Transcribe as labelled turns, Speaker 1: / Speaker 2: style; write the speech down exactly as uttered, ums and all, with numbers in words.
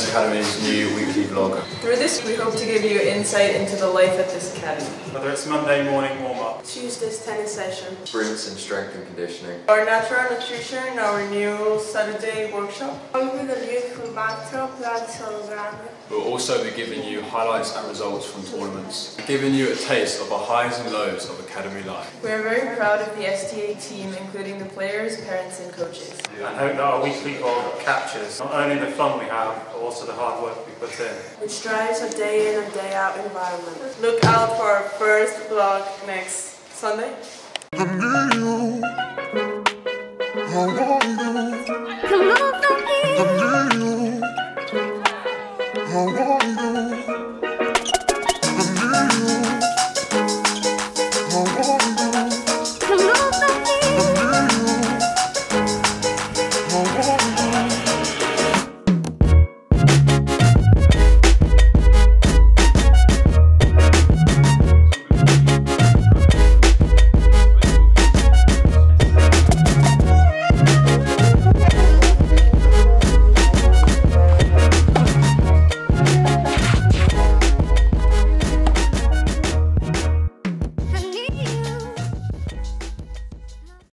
Speaker 1: Academy's new weekly vlog.
Speaker 2: Through this, we hope to give you insight into the life at this academy.
Speaker 3: Whether it's Monday morning warm-up,
Speaker 4: Tuesday's tennis session,
Speaker 1: Sprints in strength and conditioning.
Speaker 2: Our natural nutrition, our new Saturday workshop.
Speaker 4: with a beautiful backdrop that's so grand.
Speaker 1: We'll also be giving you highlights and results from tournaments, giving you a taste of the highs and lows of academy life.
Speaker 2: We are very proud of the S T A team, including the players, parents and coaches.
Speaker 3: and hope that our weekly vlog captures not only the fun we have, but also the hard work we put in.
Speaker 4: Which drives a day in and day out environment.
Speaker 2: Look out for our first vlog next Sunday.
Speaker 5: I need you. I want